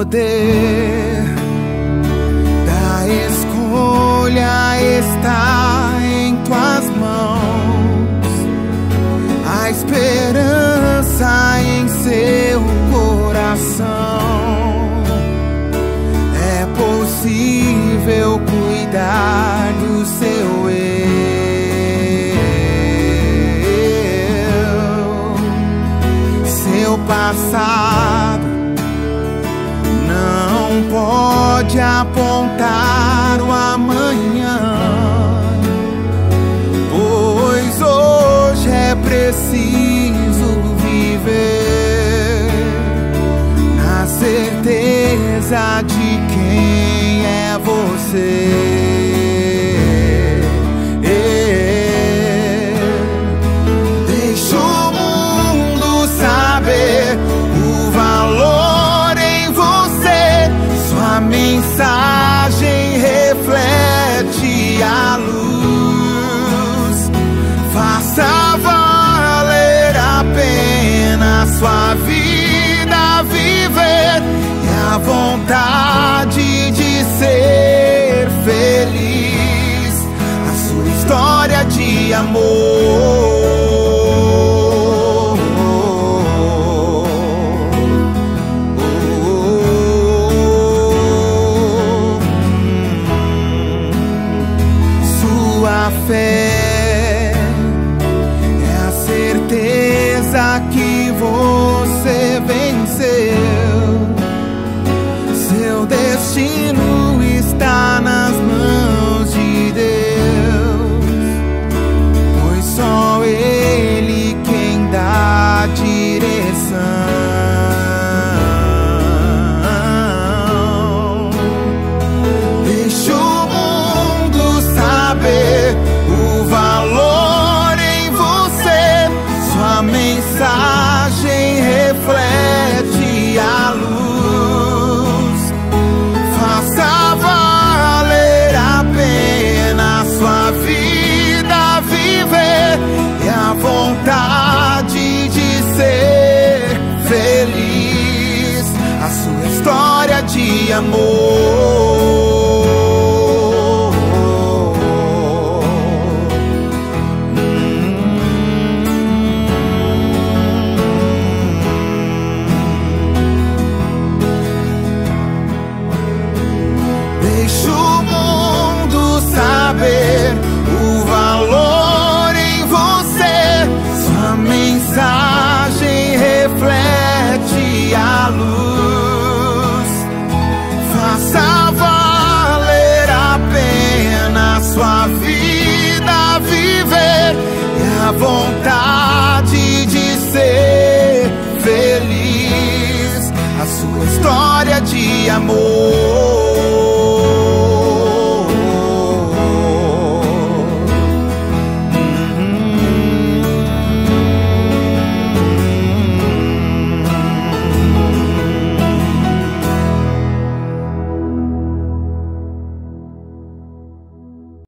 poder da escolha está em tuas mãos. A esperança em seu coração. É possível cuidar do seu Seu passado não pode apontar o amanhã, pois hoje é preciso viver na certeza de quem é você. Deixa o mundo saber o valor em você. Sua mensagem reflete a luz. Faça valer a pena sua vida viver e a vontade de ser feliz. A sua história de amor. Sua fé é a certeza que você venceu. Seu destino está nas mãos de Deus, pois só Ele quem dá direção. Deixa o mundo saber o valor em você. Sua mensagem reflete a luz. Faça valer a pena sua vida viver e a vontade de ser feliz. A sua história de amor. Deixa o mundo saber o valor em você. Sua mensagem reflete a luz. Faça valer a pena sua vida viver e a vontade de ser feliz. A sua história de amor.